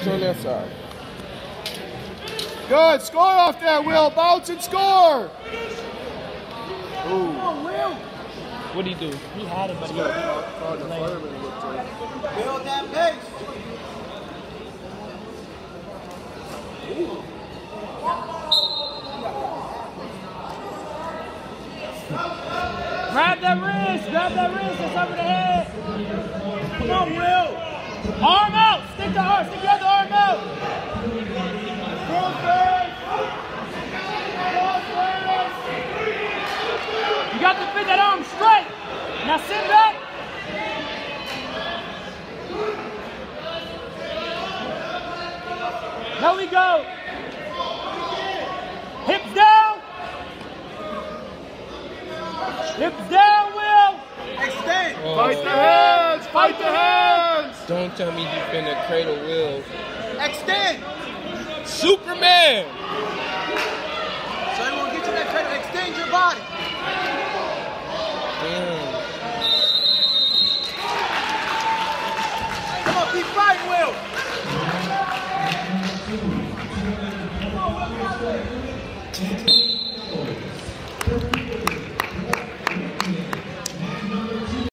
Catch on that side. Good. Score off that, Will. Bounce and score. Ooh. What'd he do? He had it, but he Build that base. Grab that wrist. Grab that wrist. That's over the head. Come on, Will. Arm out. Stick the arm. Stick the other arm out. You got to fit that arm straight. Now sit back. There we go. Hips down. Hips down, Will. Extend. Fight the hands. Fight the hands. Don't tell me you finna cradle Will. Extend. Superman. So you want to get to that cradle. Extend your body. Damn. Come on, keep fighting, Will. Come on, Will.